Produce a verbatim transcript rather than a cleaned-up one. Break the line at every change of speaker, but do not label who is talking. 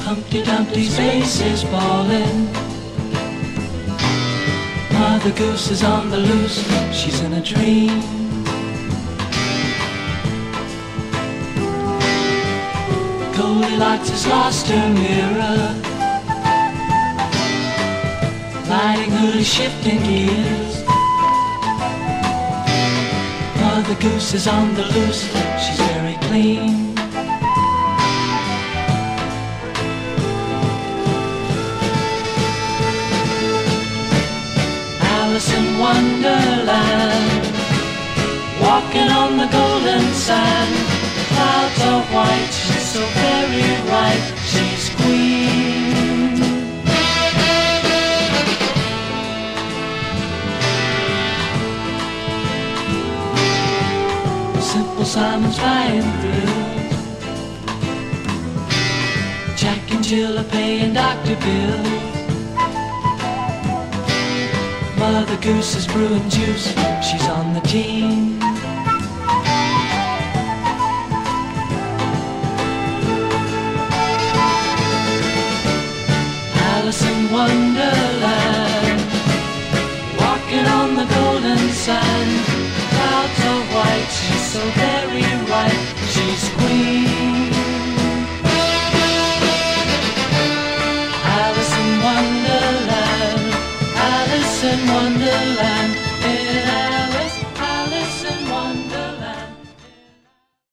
Humpty Dumpty's face is ballin'. Mother Goose is on the loose, she's in a dream. Goldilocks has lost her mirror, Riding Hood is shifting gears. Mother Goose is on the loose, she's very clean. Alice in Wonderland, walking on the golden sand. Clouds are white, she's so very right, she's queen. Simple Simon's flying through, Jack and Jill are paying Doctor Bill. Mother Goose is brewing juice, she's on the team. Alice in Wonderland, walking on the golden sand. Clouds are white, she's so very right.